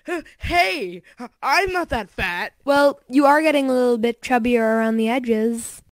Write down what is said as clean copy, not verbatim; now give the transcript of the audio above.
Hey, I'm not that fat. Well, you are getting a little bit chubbier around the edges.